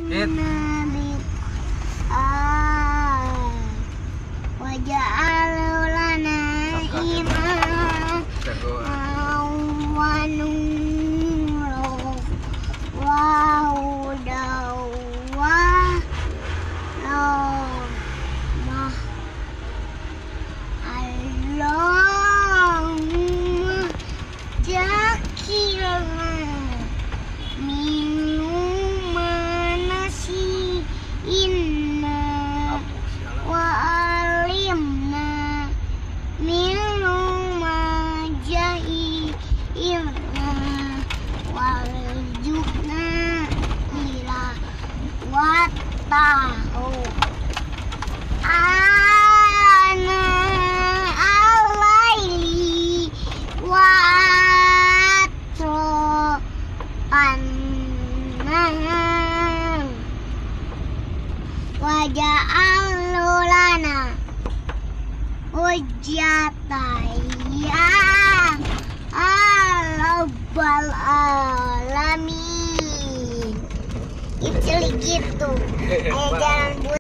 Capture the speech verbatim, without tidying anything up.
nabi ah waja'al lana iman wa nura wa hudaw wa rahmah. Allahumma zakirna minuma nasi'inna wa alimna minuma jahilna warjukna ila watahu ana alaili wa atro annahar waja'al lana hujjatan ya rabbal alamin. Itu gitu. Ayo jangan